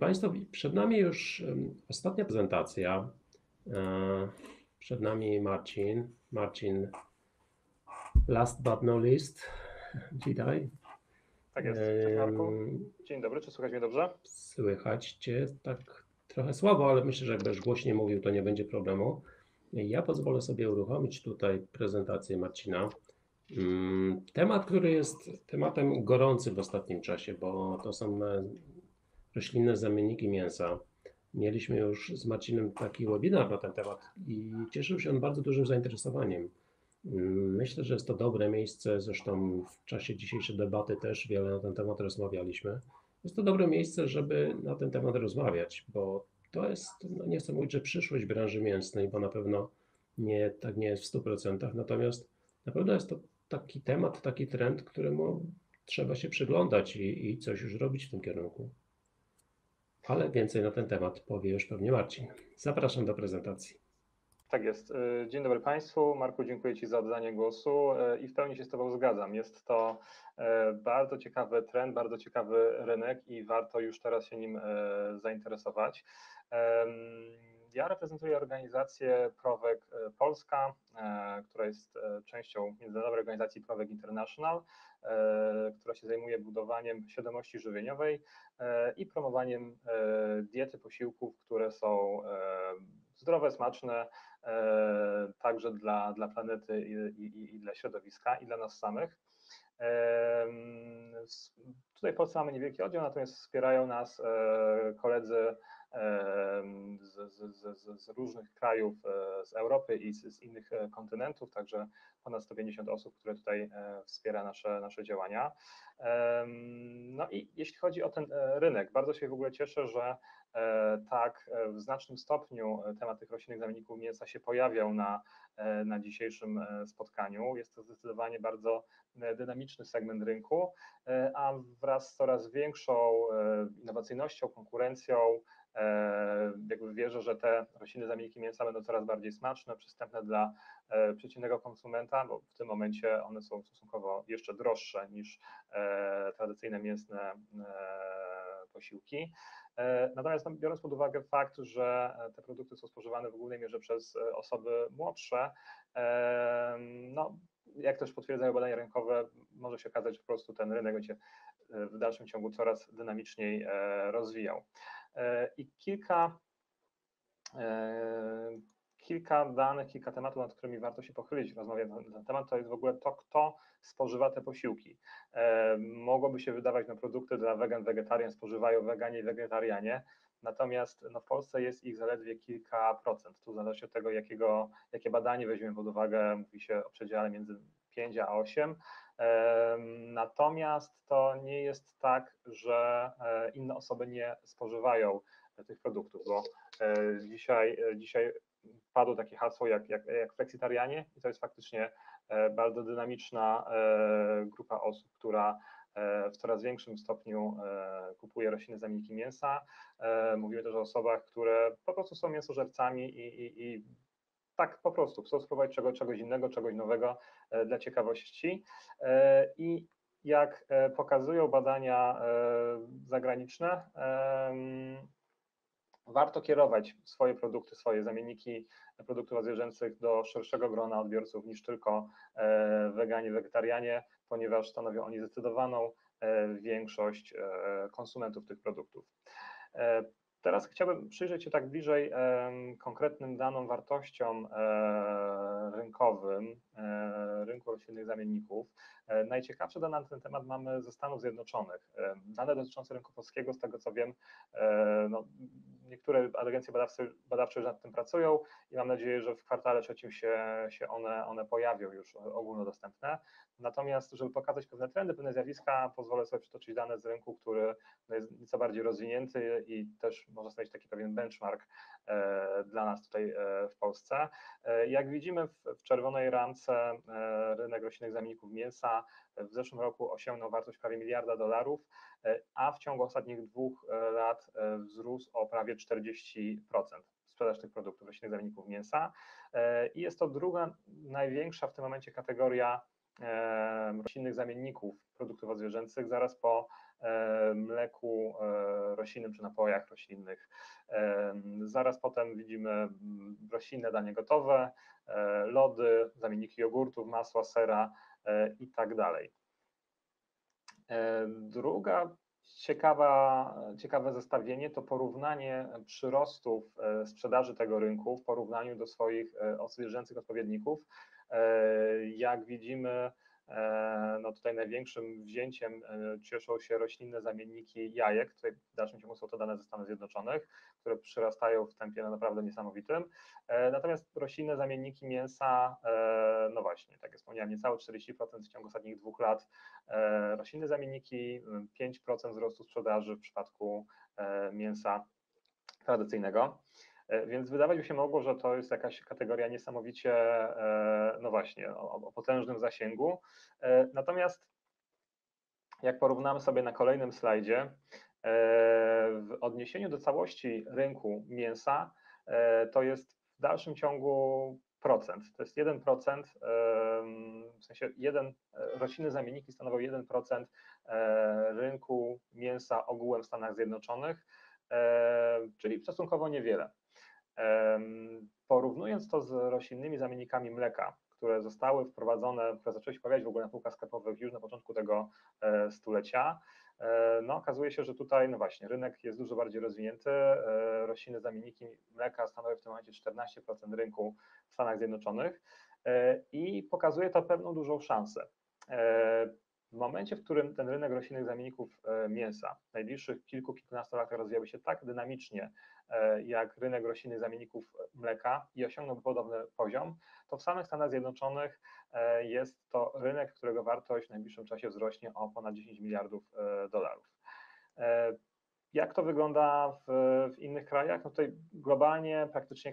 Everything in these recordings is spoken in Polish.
Państwa, przed nami już ostatnia prezentacja. Przed nami Marcin. Marcin, last but not least. Witaj. Tak jest. Cześć Marku. Dzień dobry, czy słychać mnie dobrze? Słychać Cię tak trochę słabo, ale myślę, że jak będziesz głośniej mówił, to nie będzie problemu. Ja pozwolę sobie uruchomić tutaj prezentację Marcina. Temat, który jest tematem gorącym w ostatnim czasie, bo to są roślinne zamienniki mięsa. Mieliśmy już z Marcinem taki webinar na ten temat i cieszył się on bardzo dużym zainteresowaniem. Myślę, że jest to dobre miejsce, zresztą w czasie dzisiejszej debaty też wiele na ten temat rozmawialiśmy. Jest to dobre miejsce, żeby na ten temat rozmawiać, bo to jest, no nie chcę mówić, że przyszłość branży mięsnej, bo na pewno tak nie jest w 100%, natomiast na pewno jest to taki temat, taki trend, któremu trzeba się przyglądać i coś już robić w tym kierunku. Ale więcej na ten temat powie już pewnie Marcin. Zapraszam do prezentacji. Tak jest. Dzień dobry Państwu. Marku, dziękuję Ci za oddanie głosu i w pełni się z Tobą zgadzam. Jest to bardzo ciekawy trend, bardzo ciekawy rynek i warto już teraz się nim zainteresować. Ja reprezentuję organizację Prowek Polska, która jest częścią Międzynarodowej Organizacji Prowek International, która się zajmuje budowaniem świadomości żywieniowej i promowaniem diety posiłków, które są zdrowe, smaczne, także dla planety i dla środowiska i dla nas samych. Tutaj w Polsce mamy niewielki oddział, natomiast wspierają nas koledzy z różnych krajów z Europy i z innych kontynentów, także ponad 150 osób, które tutaj wspiera nasze działania. No i jeśli chodzi o ten rynek, bardzo się w ogóle cieszę, że tak w znacznym stopniu temat tych roślinnych zamienników mięsa się pojawiał na dzisiejszym spotkaniu. Jest to zdecydowanie bardzo dynamiczny segment rynku, a wraz z coraz większą innowacyjnością, konkurencją, jakby wierzę, że te roślinne zamienniki mięsa będą coraz bardziej smaczne, przystępne dla przeciętnego konsumenta, bo w tym momencie one są stosunkowo jeszcze droższe niż tradycyjne mięsne posiłki. Natomiast biorąc pod uwagę fakt, że te produkty są spożywane w głównej mierze przez osoby młodsze, no, jak też potwierdzają badania rynkowe, może się okazać, że po prostu ten rynek będzie w dalszym ciągu coraz dynamiczniej rozwijał. I kilka danych, kilka tematów, nad którymi warto się pochylić, rozmawiać na ten temat, to jest w ogóle to, kto spożywa te posiłki. Mogłoby się wydawać, że produkty dla wegan, wegetarian spożywają weganie i wegetarianie, natomiast no, w Polsce jest ich zaledwie kilka procent. Tu zależy od tego, jakie badanie weźmiemy pod uwagę, mówi się o przedziale między 5 a 8. Natomiast to nie jest tak, że inne osoby nie spożywają tych produktów, bo dzisiaj padło takie hasło jak flexitarianie i to jest faktycznie bardzo dynamiczna grupa osób, która w coraz większym stopniu kupuje roślinne zamienniki mięsa. Mówimy też o osobach, które po prostu są mięsożercami i tak po prostu chcą spróbować czegoś innego, czegoś nowego dla ciekawości. I jak pokazują badania zagraniczne, warto kierować swoje produkty, swoje zamienniki produktów zwierzęcych do szerszego grona odbiorców niż tylko weganie, wegetarianie, ponieważ stanowią oni zdecydowaną większość konsumentów tych produktów. Teraz chciałbym przyjrzeć się tak bliżej konkretnym danom, wartościom rynkowym, rynku roślinnych zamienników. Najciekawsze dane na ten temat mamy ze Stanów Zjednoczonych. Dane dotyczące rynku polskiego, z tego co wiem, no, niektóre agencje badawcze już nad tym pracują i mam nadzieję, że w kwartale trzecim się one pojawią już ogólnodostępne. Natomiast, żeby pokazać pewne trendy, pewne zjawiska, pozwolę sobie przytoczyć dane z rynku, który jest nieco bardziej rozwinięty i też może stanowić taki pewien benchmark dla nas tutaj w Polsce. Jak widzimy w czerwonej ramce rynek roślinnych zamienników mięsa w zeszłym roku osiągnął wartość prawie $1 miliarda, a w ciągu ostatnich 2 lat wzrósł o prawie 40% sprzedaż tych produktów roślinnych zamienników mięsa i jest to druga największa w tym momencie kategoria roślinnych zamienników produktów odzwierzęcych zaraz po mleku roślinnym czy napojach roślinnych. Zaraz potem widzimy roślinne danie gotowe, lody, zamienniki jogurtów, masła, sera i tak dalej. Druga ciekawe zestawienie to porównanie przyrostów sprzedaży tego rynku w porównaniu do swoich zwierzęcych odpowiedników. Jak widzimy, no tutaj największym wzięciem cieszą się roślinne zamienniki jajek. Tutaj w dalszym ciągu są to dane ze Stanów Zjednoczonych, które przyrastają w tempie naprawdę niesamowitym. Natomiast roślinne zamienniki mięsa, no właśnie, tak jak wspomniałem, niecałe 40% w ciągu ostatnich 2 lat. Roślinne zamienniki 5% wzrostu sprzedaży w przypadku mięsa tradycyjnego. Więc wydawać by się mogło, że to jest jakaś kategoria niesamowicie, no właśnie, o potężnym zasięgu. Natomiast jak porównamy sobie na kolejnym slajdzie, w odniesieniu do całości rynku mięsa, to jest w dalszym ciągu procent. To jest 1%, w sensie roślinne zamienniki stanowią 1% rynku mięsa ogółem w Stanach Zjednoczonych, czyli stosunkowo niewiele. Porównując to z roślinnymi zamiennikami mleka, które zostały wprowadzone, które zaczęły się pojawiać w ogóle na półkach sklepowych już na początku tego stulecia, no okazuje się, że tutaj, no właśnie, rynek jest dużo bardziej rozwinięty. Roślinne zamienniki mleka stanowią w tym momencie 14% rynku w Stanach Zjednoczonych i pokazuje to pewną dużą szansę. W momencie, w którym ten rynek roślinnych zamienników mięsa w najbliższych kilkunastu latach rozwijałby się tak dynamicznie, jak rynek roślinnych zamienników mleka i osiągnął podobny poziom, to w samych Stanach Zjednoczonych jest to rynek, którego wartość w najbliższym czasie wzrośnie o ponad 10 miliardów dolarów. Jak to wygląda w innych krajach? No tutaj globalnie praktycznie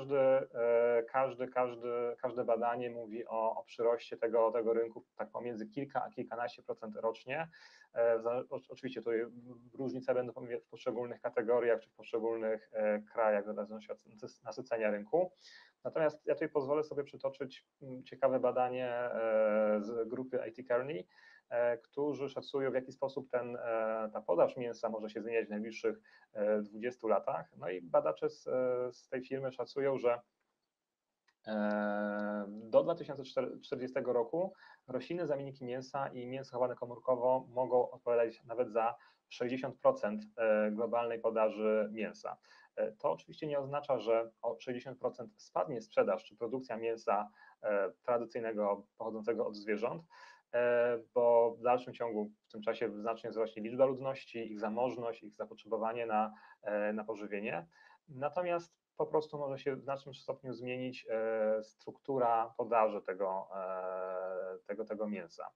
każde badanie mówi o przyroście tego rynku tak pomiędzy kilka a kilkanaście procent rocznie. Oczywiście tutaj różnice będą w poszczególnych kategoriach czy w poszczególnych krajach, w zależności od nasycenia rynku. Natomiast ja tutaj pozwolę sobie przytoczyć ciekawe badanie z grupy IT Kearney, którzy szacują, w jaki sposób ta podaż mięsa może się zmieniać w najbliższych 20 latach. No i badacze z tej firmy szacują, że do 2040 roku roślinne zamienniki mięsa i mięso chowane komórkowo mogą odpowiadać nawet za 60% globalnej podaży mięsa. To oczywiście nie oznacza, że o 60% spadnie sprzedaż czy produkcja mięsa tradycyjnego pochodzącego od zwierząt, bo w dalszym ciągu w tym czasie znacznie wzrośnie liczba ludności, ich zamożność, ich zapotrzebowanie na pożywienie. Natomiast po prostu może się w znacznym stopniu zmienić struktura podaży tego mięsa.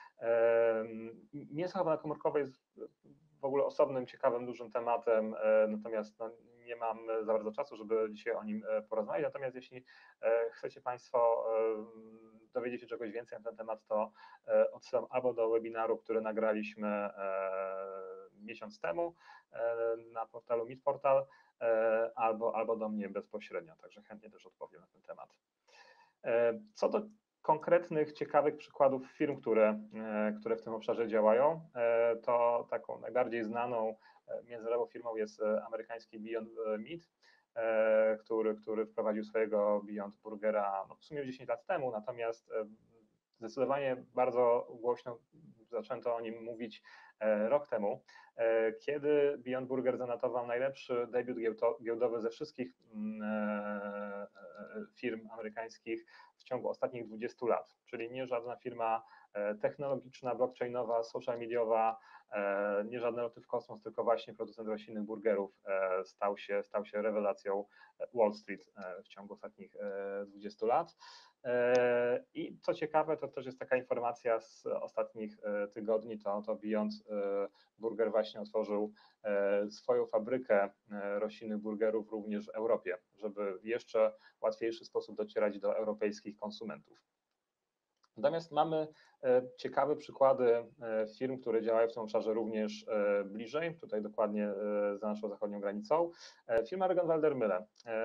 Mięso chowane komórkowe jest w ogóle osobnym, ciekawym, dużym tematem, natomiast no, nie mam za bardzo czasu, żeby dzisiaj o nim porozmawiać. Natomiast jeśli chcecie Państwo dowiedzieć się czegoś więcej na ten temat, to odsyłam albo do webinaru, który nagraliśmy miesiąc temu na portalu Meet Portal, albo do mnie bezpośrednio, także chętnie też odpowiem na ten temat. Co do konkretnych, ciekawych przykładów firm, które w tym obszarze działają, to taką najbardziej znaną międzynarodową firmą jest amerykański Beyond Meat, który wprowadził swojego Beyond Burgera no w sumie 10 lat temu, natomiast zdecydowanie bardzo głośno zaczęto o nim mówić rok temu, kiedy Beyond Burger zanotował najlepszy debiut giełdowy ze wszystkich firm amerykańskich w ciągu ostatnich 20 lat, czyli nie żadna firma technologiczna, blockchainowa, social mediowa, nie żadny loty w kosmos, tylko właśnie producent roślinnych burgerów stał się rewelacją Wall Street w ciągu ostatnich 20 lat. I co ciekawe, to też jest taka informacja z ostatnich tygodni, to Beyond Burger właśnie otworzył swoją fabrykę roślinnych burgerów również w Europie, żeby w jeszcze łatwiejszy sposób docierać do europejskich konsumentów. Natomiast mamy ciekawe przykłady firm, które działają w tym obszarze również bliżej, tutaj dokładnie za naszą zachodnią granicą. Firma Regenwalder-Müller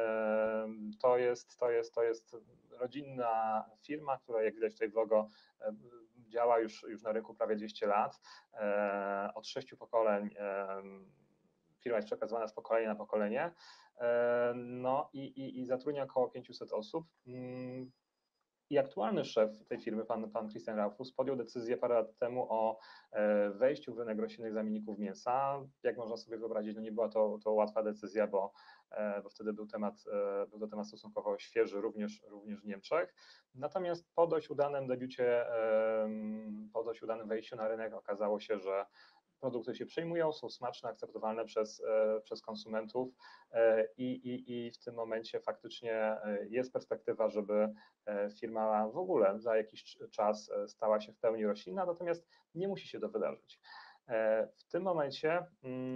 to jest rodzinna firma, która, jak widać tutaj w logo, działa już na rynku prawie 200 lat. Od 6 pokoleń firma jest przekazywana z pokolenia na pokolenie. No i zatrudnia około 500 osób. I aktualny szef tej firmy, pan Christian Raufoss, podjął decyzję parę lat temu o wejściu w rynek roślinnych zamienników mięsa. Jak można sobie wyobrazić, no nie była to łatwa decyzja, bo wtedy był to temat stosunkowo świeży, również w Niemczech. Natomiast po dość udanym debiucie, po dość udanym wejściu na rynek okazało się, że produkty się przyjmują, są smaczne, akceptowalne przez konsumentów i w tym momencie faktycznie jest perspektywa, żeby firma w ogóle za jakiś czas stała się w pełni roślinna, natomiast nie musi się to wydarzyć. W tym momencie,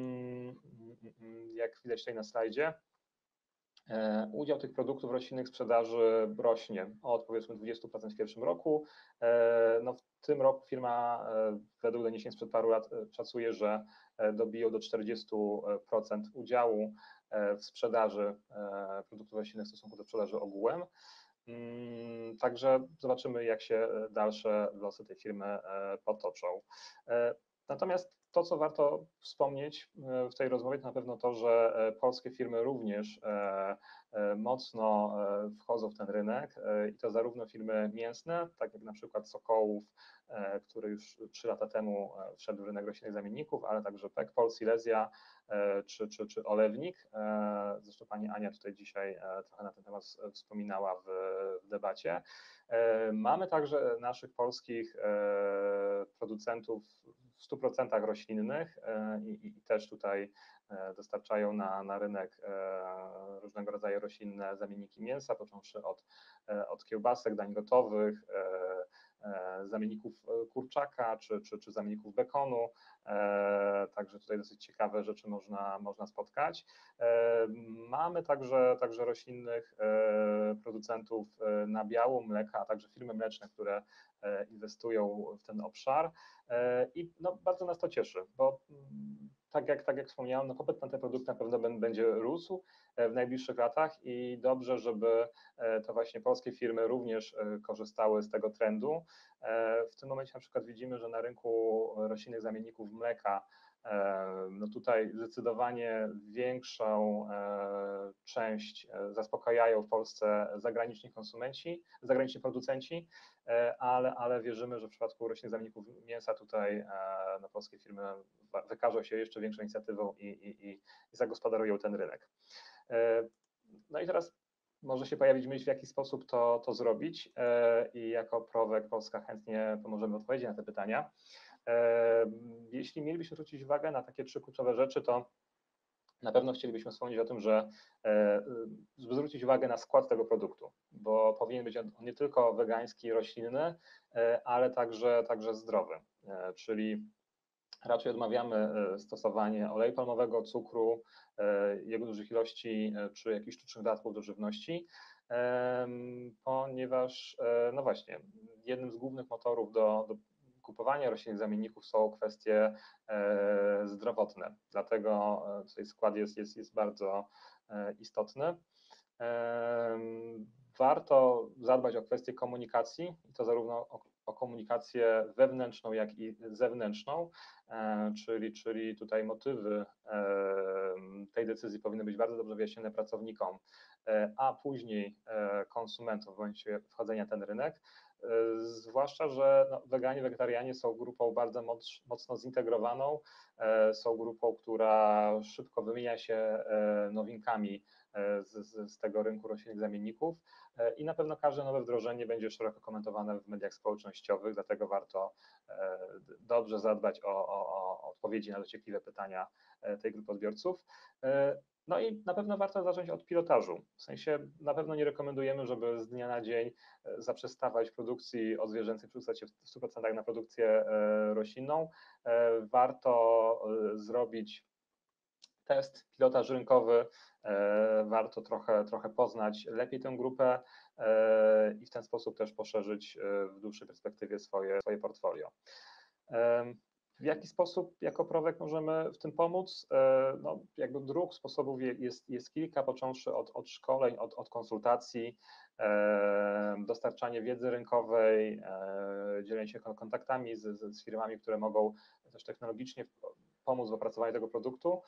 jak widać tutaj na slajdzie, udział tych produktów roślinnych w sprzedaży rośnie od powiedzmy 20% w pierwszym roku. No w tym roku firma według doniesień sprzed paru lat szacuje, że dobiją do 40% udziału w sprzedaży produktów roślinnych w stosunku do sprzedaży ogółem. Także zobaczymy, jak się dalsze losy tej firmy potoczą. Natomiast to, co warto wspomnieć w tej rozmowie, to na pewno to, że polskie firmy również mocno wchodzą w ten rynek i to zarówno firmy mięsne, tak jak na przykład Sokołów, który już 3 lata temu wszedł w rynek roślinnych zamienników, ale także Pekpol, Silesia czy Olewnik. Zresztą pani Ania tutaj dzisiaj trochę na ten temat wspominała w debacie. Mamy także naszych polskich producentów w 100% roślinnych i też tutaj dostarczają na rynek różnego rodzaju roślinne zamienniki mięsa, począwszy od kiełbasek, dań gotowych, zamienników kurczaka czy zamienników bekonu. Także tutaj dosyć ciekawe rzeczy można spotkać. Mamy także roślinnych producentów nabiału, mleka, a także firmy mleczne, które inwestują w ten obszar i no, bardzo nas to cieszy, bo tak jak wspomniałem, no, popyt na te produkty na pewno będzie rósł w najbliższych latach i dobrze, żeby to właśnie polskie firmy również korzystały z tego trendu. W tym momencie na przykład widzimy, że na rynku roślinnych zamienników mleka no tutaj zdecydowanie większą część zaspokajają w Polsce zagraniczni konsumenci, zagraniczni producenci, ale wierzymy, że w przypadku roślinnych zamienników mięsa tutaj no, polskie firmy wykażą się jeszcze większą inicjatywą i zagospodarują ten rynek. No i teraz może się pojawić myśl, w jaki sposób to zrobić i jako Prowek Polska chętnie pomożemy odpowiedzieć na te pytania. Jeśli mielibyśmy zwrócić uwagę na takie 3 kluczowe rzeczy, to na pewno chcielibyśmy wspomnieć o tym, że zwrócić uwagę na skład tego produktu, bo powinien być on nie tylko wegański, roślinny, ale także zdrowy, czyli raczej odmawiamy stosowania oleju palmowego, cukru, jego dużych ilości czy jakichś sztucznych dodatków do żywności, ponieważ no właśnie, jednym z głównych motorów do kupowania roślinnych zamienników są kwestie zdrowotne, dlatego tutaj skład jest bardzo istotny. Warto zadbać o kwestię komunikacji i to zarówno o komunikację wewnętrzną, jak i zewnętrzną, czyli tutaj motywy tej decyzji powinny być bardzo dobrze wyjaśnione pracownikom, a później konsumentom w momencie wchodzenia na ten rynek. Zwłaszcza, że no, weganie, wegetarianie są grupą bardzo mocno zintegrowaną, są grupą, która szybko wymienia się nowinkami z tego rynku roślinnych zamienników i na pewno każde nowe wdrożenie będzie szeroko komentowane w mediach społecznościowych, dlatego warto dobrze zadbać o odpowiedzi na dociekliwe pytania tej grupy odbiorców. No i na pewno warto zacząć od pilotażu. W sensie na pewno nie rekomendujemy, żeby z dnia na dzień zaprzestawać produkcji odzwierzęcej, przerzucać się w 100% na produkcję roślinną. Warto zrobić test, pilotaż rynkowy, warto trochę poznać lepiej tę grupę i w ten sposób też poszerzyć w dłuższej perspektywie swoje portfolio. W jaki sposób jako Prowek możemy w tym pomóc? No, jakby dróg, sposobów jest kilka, począwszy od szkoleń, od konsultacji, dostarczanie wiedzy rynkowej, dzielenie się kontaktami z firmami, które mogą też technologicznie pomóc w opracowaniu tego produktu,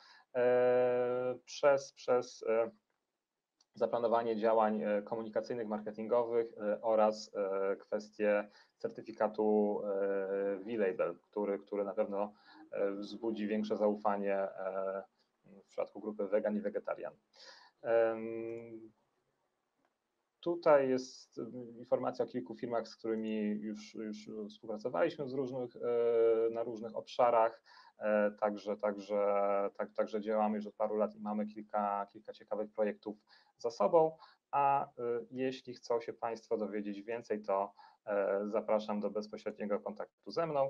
przez zaplanowanie działań komunikacyjnych, marketingowych oraz kwestie certyfikatu V-Label, który na pewno wzbudzi większe zaufanie w przypadku grupy wegan i wegetarian. Tutaj jest informacja o kilku firmach, z którymi już współpracowaliśmy na różnych obszarach. Także działamy już od paru lat i mamy kilka ciekawych projektów za sobą, a jeśli chcą się Państwo dowiedzieć więcej, to zapraszam do bezpośredniego kontaktu ze mną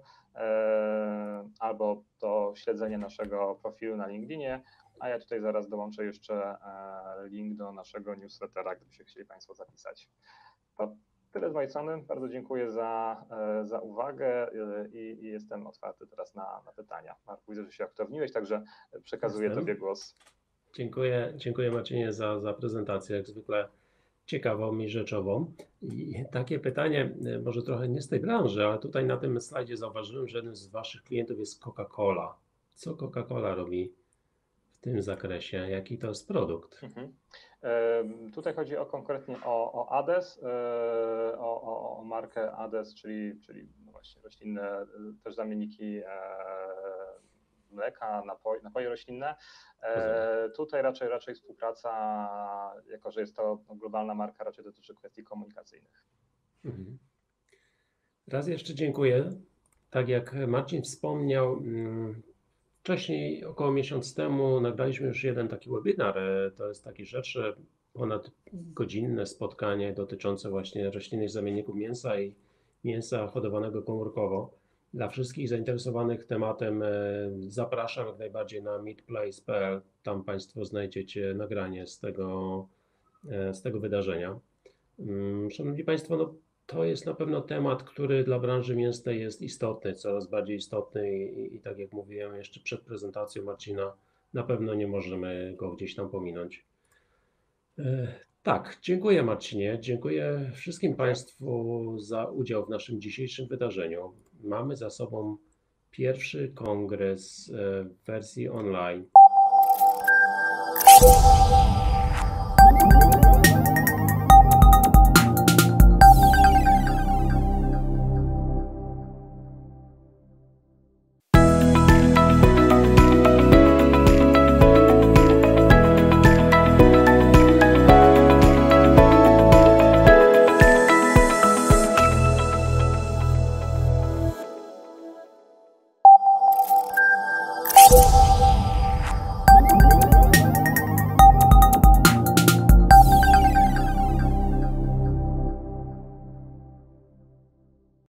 albo do śledzenia naszego profilu na LinkedInie, a ja tutaj zaraz dołączę jeszcze link do naszego newslettera, gdyby się chcieli Państwo zapisać. To tyle z mojej strony. Bardzo dziękuję za uwagę i jestem otwarty teraz na pytania. Marku, widzę, że się aktywniłeś, także przekazuję Tobie głos. Dziękuję Marcinie za prezentację, jak zwykle ciekawą i rzeczową. I takie pytanie, może trochę nie z tej branży, ale tutaj na tym slajdzie zauważyłem, że jeden z Waszych klientów jest Coca-Cola. Co Coca-Cola robi w tym zakresie? Jaki to jest produkt? Tutaj chodzi konkretnie o ADES, o markę ADES, czyli no właśnie roślinne też zamienniki mleka, napoje roślinne. Tutaj raczej współpraca, jako że jest to globalna marka, raczej dotyczy kwestii komunikacyjnych. Raz jeszcze dziękuję. Tak jak Marcin wspomniał, wcześniej, około miesiąc temu, nagraliśmy już jeden taki webinar. To jest taki rzecz, ponadgodzinne spotkanie dotyczące właśnie roślinnych zamienników mięsa i mięsa hodowanego komórkowo. Dla wszystkich zainteresowanych tematem zapraszam jak najbardziej na meetplace.pl. Tam Państwo znajdziecie nagranie z tego wydarzenia. Szanowni Państwo, no, to jest na pewno temat, który dla branży mięsnej jest istotny, coraz bardziej istotny i tak jak mówiłem jeszcze przed prezentacją Marcina, na pewno nie możemy go gdzieś tam pominąć. Tak, dziękuję Marcinie, dziękuję wszystkim Państwu za udział w naszym dzisiejszym wydarzeniu. Mamy za sobą pierwszy kongres w wersji online.